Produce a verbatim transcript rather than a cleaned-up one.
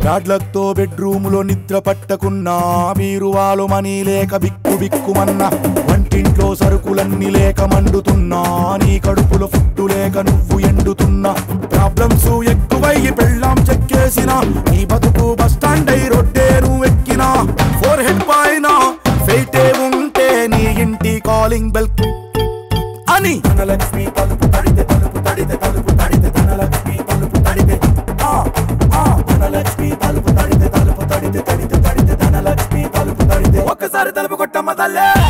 బ్యాడ్లక్తో బెడ్రూములో నిద్ర పట్టకున్నా, బీరువాలు మనీ లేక బిక్కు బిక్కుమన్నా, వంటింట్లో సరుకులన్నీ లేక మండుతున్నా, నీ కడుపులో ఫుట్టు లేక నువ్వు ఎండుతున్నా, ప్రాబ్లమ్స్ ఎక్కువయ్యి పెళ్ళాం చెక్కేసిన, నీ బతుకు బస్టాండ్ అయి రొట్టేను ఎక్కిన, ఫోర్ హెడ్ పైన ఫెయిటే ఉంటే నీ ఇంటి కాలింగ్ బెల్ అని. ధనలక్ష్మి తలుపు తడితే తలుపు తడితే తలుపు తడితే ధనలక్ష్మి తలుపు తడితే ధనలక్ష్మి తలుపు తడితే తలుపు తడితే తడితే తడితే ధనలక్ష్మి తలుపు తడితే ఒక్కసారి తలుపు కొట్టమ్మ తల్లే.